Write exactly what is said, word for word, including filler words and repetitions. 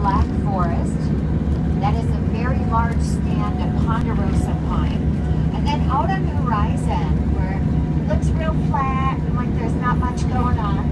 black forest. That is a very large stand of ponderosa pine. And then out on the horizon, where it looks real flat and like there's not much going on,